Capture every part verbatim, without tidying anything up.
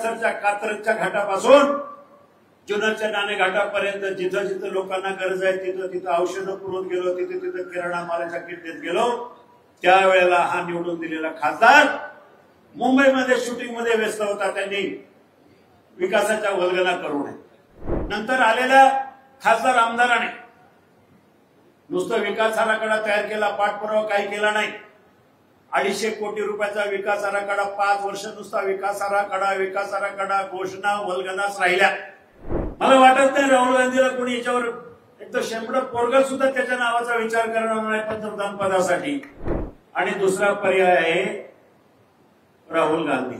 हडपसरच्या कात्रजच्या घाटापासून जुन्नरच्या नाणे घाटापर्यंत जिथं जिथं लोकांना गरज आहे तिथं तिथं औषधं पुरवत गेलो, तिथे तिथं किराणा मालाच्या किट देत गेलो. त्यावेळेला हा निवडून दिलेला खासदार मुंबईमध्ये शूटिंग मध्ये व्यस्त होता. त्यांनी विकासाच्या वल्गना करू नये. नंतर आलेल्या खासदार आमदाराने नुसतं विकास आराखडा तयार केला, पाठपुरावा काही केला नाही. अडीचशे कोटी रुपयाचा विकास आराखडा, पाच वर्ष नुसता विकास आराखडा विकास आराखडा घोषणा वल्गनाच राहिल्या. मला वाटत नाही राहुल गांधीला कोणी याच्यावर एक तर शेंबड पोरगा सुद्धा त्याच्या नावाचा विचार करणार नाही पंतप्रधान पदासाठी. आणि दुसरा पर्याय आहे राहुल गांधी.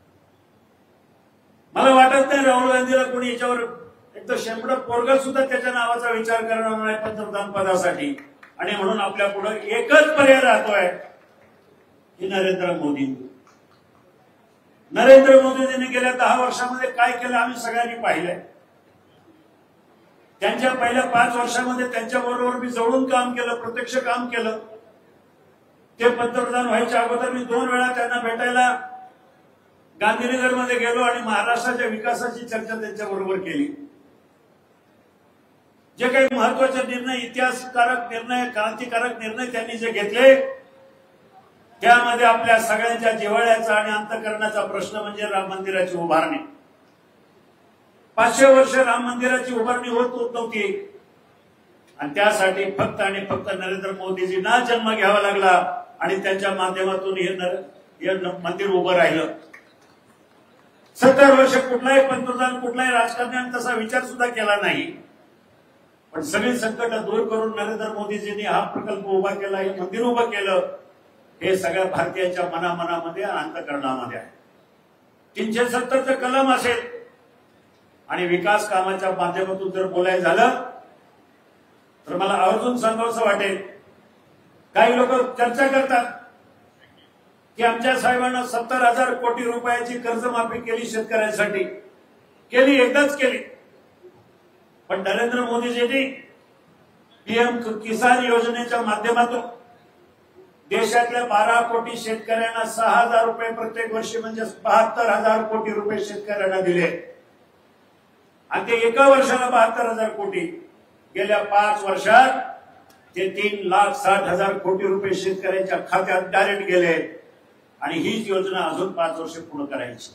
मला वाटत नाही राहुल गांधीला कोणी याच्यावर एक तर शेंबड पोरगा सुद्धा त्याच्या नावाचा विचार करणार नाही पंतप्रधान पदासाठी. आणि म्हणून आपल्या पुढे एकच पर्याय राहतोय की नरेंद्र मोदी. नरेंद्र मोदींनी गेल्या दहा वर्षामध्ये काय केलं आम्ही सगळ्यांनी पाहिलंय. त्यांच्या पहिल्या पाच वर्षामध्ये त्यांच्या बरोबर मी जवळून काम केलं, प्रत्यक्ष काम केलं. ते पंतप्रधान व्हायच्या अगोदर मी दोन वेळा त्यांना भेटायला गांधीनगरमध्ये गेलो आणि महाराष्ट्राच्या विकासाची चर्चा त्यांच्या बरोबर केली. जे काही महत्वाचे निर्णय, इतिहासकारक निर्णय, क्रांतिकारक निर्णय त्यांनी जे घेतले त्यामध्ये आपल्या सगळ्यांच्या जिव्हाळ्याचा आणि अंतःकरणाचा प्रश्न म्हणजे राम मंदिराची उभारणी. पाचशे वर्ष राम मंदिराची उभारणी होत नव्हती आणि त्यासाठी फक्त आणि फक्त नरेंद्र मोदीजींना जन्म घ्यावा लागला आणि त्यांच्या माध्यमातून हे मंदिर उभं राहिलं. सत्तर वर्ष कुठलाही पंतप्रधान कुठलाही राजकारण्याने तसा विचार सुद्धा केला नाही. पण सगळी संकट दूर करून नरेंद्र मोदीजींनी हा प्रकल्प उभा केला, हे मंदिर उभं केलं. हे सगळ्या भारतीयांच्या मनामनामध्ये अंतःकरणामध्ये आहे. तीनशे सत्तरचं कलम असेल आणि विकास कामाच्या माध्यमातून जर बोलायचं झालं तर मला आवर्जून सांगावंसं वाटेल. काही लोक चर्चा करतात की आमच्या साहेबांना सत्तर हजार कोटी रुपयाची कर्जमाफी केली शेतकऱ्यांसाठी. केली, एकदाच केली. पण नरेंद्र मोदीजींनी पीएम किसान योजनेच्या माध्यमातून देशातल्या बारा कोटी शेतकऱ्यांना सहा हजार रुपये प्रत्येक वर्षी म्हणजे बहात्तर हजार कोटी रुपये शेतकऱ्यांना दिले. आणि ते एका वर्षाला बहात्तर हजार कोटी, गेल्या पाच वर्षात ते तीन लाख साठ हजार कोटी रुपये शेतकऱ्यांच्या खात्यात डायरेक्ट गेले. आणि हीच योजना अजून पाच वर्ष पूर्ण करायची.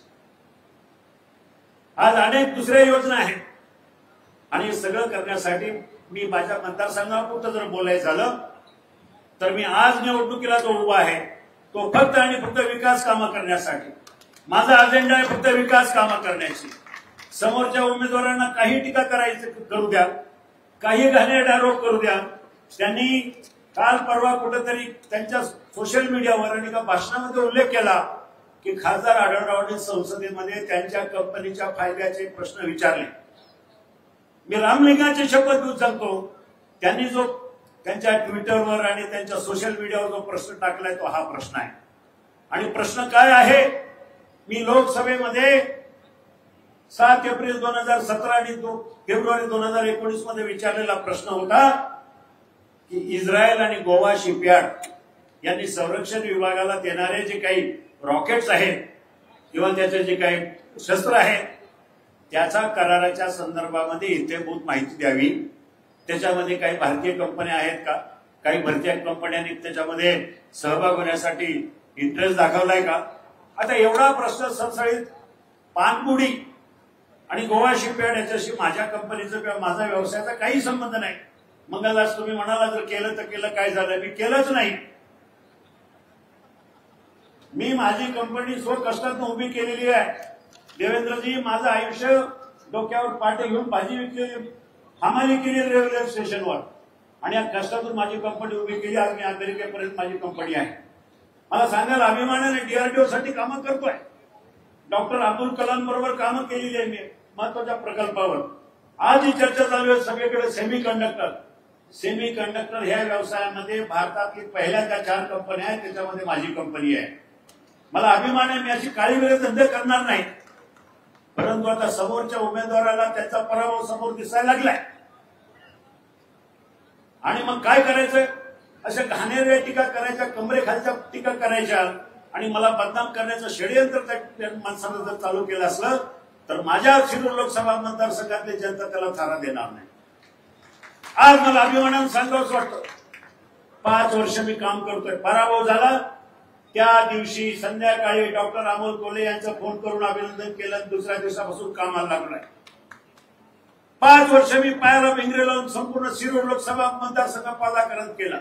आज अनेक दुसऱ्या योजना आहेत आणि हे सगळं करण्यासाठी मी माझ्या मतदारसंघापुरतं जर बोलायचं झालं तर मी आज निवडणुकीला जो उभा आहे तो फक्त आणि फक्त विकास कामं करण्यासाठी. माझा अजेंडा आहे फक्त विकास कामं करण्याची. समोरच्या उमेदवारांना काही टीका करायचं करू द्या, काही घाणेरडा आरोप करू द्या. त्यांनी काल परवा कुठेतरी त्यांच्या सोशल मीडियावर आणि एका भाषणामध्ये उल्लेख केला की खासदार आढळरावांनी संसदेमध्ये त्यांच्या कंपनीच्या फायद्याचे प्रश्न विचारले. मी रामलिंगाची शपथ घेऊन सांगतो, त्यांनी जो त्यांच्या ट्विटरवर आणि त्यांच्या सोशल मीडियावर जो प्रश्न टाकलाय तो हा प्रश्न आहे. आणि प्रश्न काय आहे, मी लोकसभेमध्ये सात एप्रिल दोन हजार सतरा आणि फेब्रुवारी दोन हजार एकोणीस मध्ये विचारलेला प्रश्न होता की इस्रायल आणि गोवा शिपयार्ड यांनी संरक्षण विभागाला देणारे जे काही रॉकेट्स आहेत किंवा त्याचे जे काही शस्त्र आहेत त्याचा कराराच्या संदर्भामध्ये इत्यंभूत माहिती द्यावी. त्याच्यामध्ये काही भारतीय कंपन्या आहेत का, काही भारतीय कंपन्यांनी त्याच्यामध्ये सहभाग होण्यासाठी इंटरेस्ट दाखवलाय का. आता एवढा प्रश्न सळसळीत पानपुडी आणि गोवा शिपयार्ड याच्याशी माझ्या कंपनीचं किंवा माझा व्यवसायाचा काही संबंध नाही. मग आज तुम्ही म्हणाला जर केलं तर केलं, काय झालं, मी केलंच नाही. मी माझी कंपनी स्व कष्टातून उभी केलेली आहे. देवेंद्रजी माझं आयुष्य डोक्यावर पाटे घेऊन भाजी विकली, हमाली केली रेल्वे स्टेशनवर आणि या कष्टातून माझी कंपनी उभी केली. आज मी अमेरिकेपर्यंत माझी कंपनी आहे. मला सांगायला अभिमानाने डीआरडीओ साठी कामं करतोय. डॉक्टर अब्दुल कलाम बरोबर कामं केलेली आहे मी महत्वाच्या प्रकल्पावर. आज ही चर्चा चालू आहे सगळीकडे सेमी कंडक्टर. सेमी कंडक्टर ह्या व्यवसायामध्ये भारतातली पहिल्या त्या चार कंपन्या आहेत, त्याच्यामध्ये माझी कंपनी आहे. मला अभिमान आहे, मी अशी काळी वेळ धंदे करणार नाही. परंतु आता समोरच्या उमेदवाराला त्याचा पराभव समोर दिसायला लागलाय आणि मग काय करायचं, अशा घाणेरड्या टीका करायच्या, कमरेखालच्या टीका करायच्या आणि मला बदनाम करण्याचं षडयंत्र त्या माणसानं जर चालू केलं असलं तर माझ्या शिरूर लोकसभा मतदारसंघातली जनता त्याला थारा देणार नाही. आज मला अभिमानानं सांगावंच वाटतं, पाच वर्ष मी काम करतोय. पराभव झाला त्या दिवशी संध्याकाळी डॉक्टर अमोल कोल्हे यांचा फोन करून अभिनंदन केलं. दुसऱ्या दिवसापासून कामाला लागलाय. पाच वर्ष मी पायाला भिंगरे लावून संपूर्ण शिरूर लोकसभा मतदारसंघ पादाकरण केला.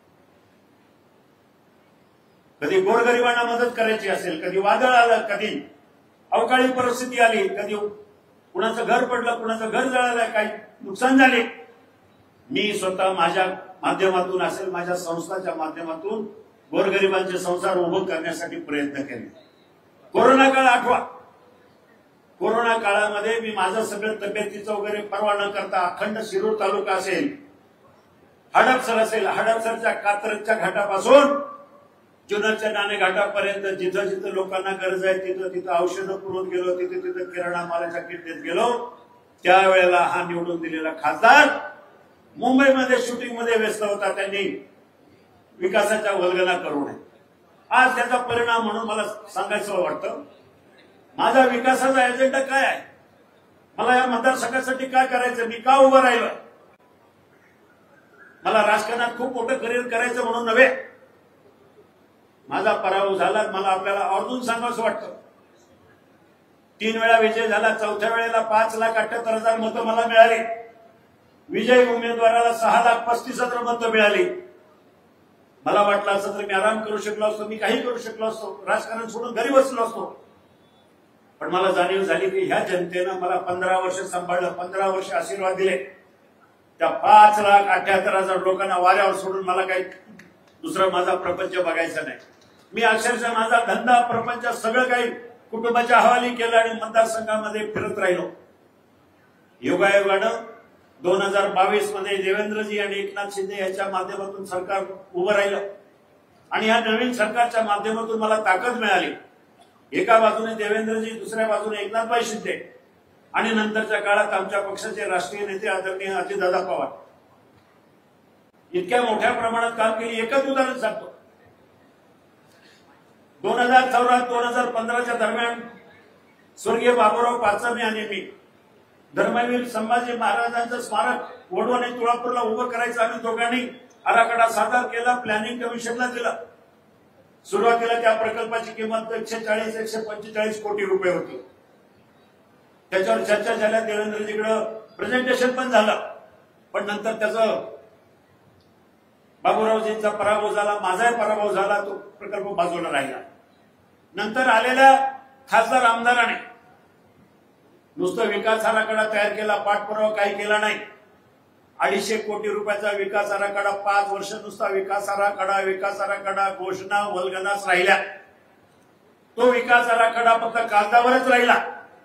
कधी गोरगरिबांना मदत करायची असेल, कधी वादळ आलं, कधी अवकाळी परिस्थिती आली, कधी कुणाचं घर पडलं, कुणाचं घर जळालं, काही नुकसान झाले, मी स्वतः माझ्या माध्यमातून असेल, माझ्या संस्थाच्या माध्यमातून गोरगरिबांचे संसार उभं करण्यासाठी प्रयत्न केले. कोरोना काळ आठवा. कोरोना काळामध्ये मी माझं सगळं तब्येतीचं वगैरे पर्वा न करता अखंड शिरूर तालुका असेल, हडपसर असेल, हडपसरच्या कात्रजच्या घाटापासून जुन्नरच्या नाणे घाटापर्यंत जिथं जिथं लोकांना गरज आहे तिथं तिथं औषधं पुरवत गेलो, तिथे तिथं किराणा मालाच्या किट देत गेलो. त्यावेळेला हा निवडून दिलेला खासदार मुंबईमध्ये शूटिंग मध्ये व्यस्त होता. त्यांनी विकासाच्या वल्गना करू नये. आज त्याचा परिणाम म्हणून मला सांगायचं वाटतं, माझा विकासाचा एजेंडा काय आहे, मला या मतदारसंघासाठी काय करायचं, मी का उभं राहिलो. मला राजकारणात खूप मोठं करिअर करायचं म्हणून नव्हे. माझा पराभव झाला, मला आपल्याला आवर्जून सांगावंसं वाटतं. तीन वेळा विजय झाला, चौथ्या वेळेला पाच लाख अठ्याहत्तर हजार मतं मला मिळाली. विजयी उमेदवाराला सहा लाख पस्तीस हजार मतं मिळाली. मला वाटलं असं तर मी आराम करू शकलो असतो, मी काही करू शकलो असतो, राजकारण सोडून घरी बसलो असतो. पण मला जाणीव झाली की ह्या जनतेनं मला पंधरा वर्ष सांभाळलं, पंधरा वर्ष आशीर्वाद दिले. त्या पाच लाख अठ्याहत्तर हजार लोकांना वाऱ्यावर सोडून मला काही दुसरा माझा प्रपंच बघायचा नाही. मी अक्षरशः माझा धंदा प्रपंच सगळं काही कुटुंबाच्या हवाली केलं आणि मतदारसंघामध्ये फिरत राहिलो. योगायोगानं दोन हजार बावीस मध्ये देवेंद्रजी आणि एकनाथ शिंदे यांच्या माध्यमातून सरकार उभं राहिलं आणि या नवीन सरकारच्या माध्यमातून मला ताकद मिळाली. एका बाजूने देवेंद्रजी, दुसऱ्या बाजूने एकनाथभाई शिंदे आणि नंतरच्या काळात आमच्या पक्षाचे राष्ट्रीय नेते आदरणीय अजितदादा पवार. इतक्या मोठ्या प्रमाणात काम केली. एकच उदाहरण सांगतो, दोन हजार चौदा दोन हजार पंधराच्या दरम्यान स्वर्गीय बाबूराव पाचरणे आणि मी धर्मवीर संभाजी महाराजांचं स्मारक वडवण आणि तुळापूरला उभं करायचं आम्ही दोघांनी आराखडा सादर केला, प्लॅनिंग कमिशनला दिला. सुरुवातीला त्या प्रकल्पाची किंमत एकशे चाळीस एकशे पंचेचाळीस कोटी रुपये होती. त्याच्यावर चर्चा झाल्या, देवेंद्रजीकडे प्रेझेंटेशन पण झालं, पण नंतर त्याचं बाबूरावजींचा पराभव झाला, माझाही पराभव झाला, तो प्रकल्प बाजूला राहिला. नंतर आलेल्या खासदार आमदाराने नुसतं विकास आराखडा तयार केला, पाठपुरावा काही केला नाही. अडीचशे कोटी रुपयाचा विकास आराखडा, पाच वर्ष नुसता विकास आराखडा विकास आराखडा घोषणा वल्गनाच राहिल्या. तो विकास आराखडा फक्त कागदावरच राहिला.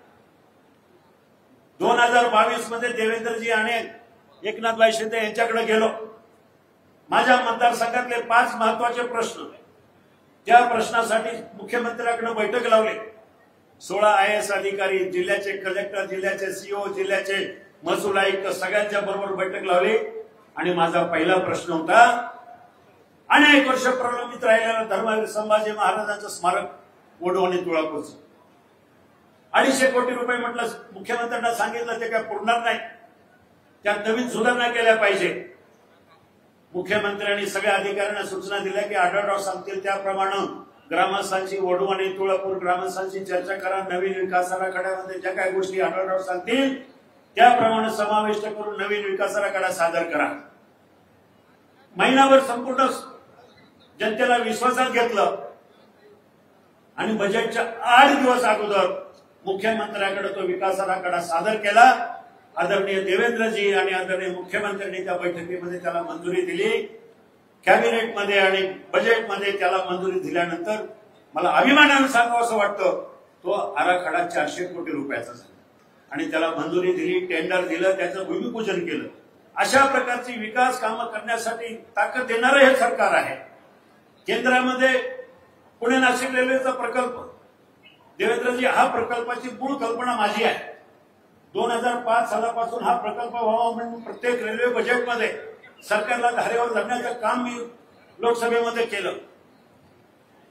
दोन हजार बावीस मध्ये देवेंद्रजी आणि एकनाथभाई शिंदे यांच्याकडे गेलो. माझ्या मतदारसंघातले पाच महत्वाचे प्रश्न, त्या प्रश्नासाठी मुख्यमंत्र्यांकडे बैठक लावली. सोळा आय एस अधिकारी, जिल्ह्याचे कलेक्टर, जिल्ह्याचे सीओ, जिल्ह्याचे महसूल आयुक्त सगळ्यांच्या बरोबर बैठक लावली आणि माझा पहिला प्रश्न होता, अनेक वर्ष प्रलंबित राहिलेलं धर्मवीर संभाजी महाराजांचं स्मारक वडवण आणि तुळापूरचं. अडीचशे कोटी रुपये म्हटलं, मुख्यमंत्र्यांना सांगितलं ते काय पुरणार नाही, त्यात नवीन सुधारणा केल्या पाहिजे. मुख्यमंत्र्यांनी सगळ्या अधिकाऱ्यांना सूचना दिल्या की आढळराव सांगतील त्याप्रमाणे ग्रामस्थांची वडवण आणि तुळापूर ग्रामस्थांची चर्चा करा. नवीन विकास आराखड्यामध्ये ज्या काही गोष्टी आढळराव सांगतील त्याप्रमाणे समाविष्ट करून नवीन विकास आराखडा सादर करा. महिनाभर संपूर्ण जनतेला विश्वासात घेतलं आणि बजेटच्या आठ दिवस अगोदर मुख्यमंत्र्यांकडे तो विकास आराखडा सादर केला. आदरणीय देवेंद्रजी आणि आदरणीय मुख्यमंत्र्यांनी त्या बैठकीमध्ये त्याला मंजुरी दिली. कॅबिनेटमध्ये आणि बजेटमध्ये त्याला मंजुरी दिल्यानंतर मला अभिमानानं सांगावं असं वाटतं, तो आराखडा चारशे कोटी रुपयाचा झाला आणि त्याला मंजुरी दिली, टेंडर दिलं, त्याचं भूमिपूजन केलं. अशा प्रकारची विकास कामं करण्यासाठी ताकद देणारं हे सरकार आहे. केंद्रामध्ये पुणे नाशिक रेल्वेचा प्रकल्प, देवेंद्रजी, हा प्रकल्पाची मूळ कल्पना माझी आहे. दोन हजार पाच सालापासून हा प्रकल्प व्हावा म्हणून प्रत्येक रेल्वे बजेटमध्ये सरकारला धारेवर धरण्याचं काम मी लोकसभेमध्ये केलं.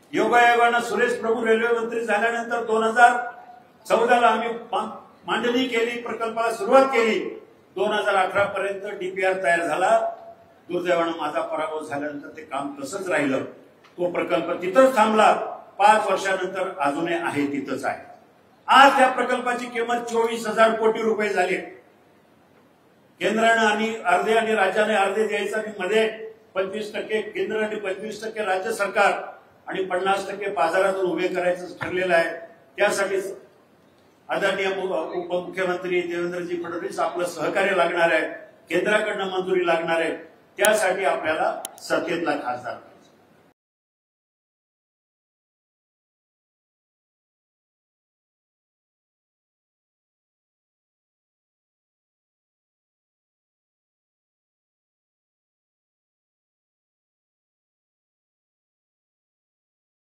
योगायोगानं सुरेश प्रभू रेल्वे मंत्री झाल्यानंतर दोन हजार चौदाला आम्ही मांडणी केली, प्रकल्पाला सुरुवात केली. दोन हजार अठरा पर्यंत डीपीआर तयार झाला. दुर्दैवानं माझा पराभव झाल्यानंतर ते काम तसंच राहिलं. तो प्रकल्प तिथंच थांबला. पाच वर्षानंतर अजूनही आहे तिथंच आहे. आज त्या प्रकल्पाची किंमत चोवीस हजार कोटी रुपये झाली. केंद्रानं आणि अर्धे आणि राज्याने अर्धे द्यायचं आणि मध्ये पंचवीस टक्के केंद्र आणि पंचवीस टक्के राज्य सरकार आणि पन्नास टक्के बाजारातून उभे करायचं ठरलेलं आहे. त्यासाठी आदरणीय उपमुख्यमंत्री देवेंद्रजी फडणवीस आपलं सहकार्य लागणार आहे. केंद्राकडनं मंजुरी लागणार आहे. त्यासाठी आपल्याला सत्तेतला खासदार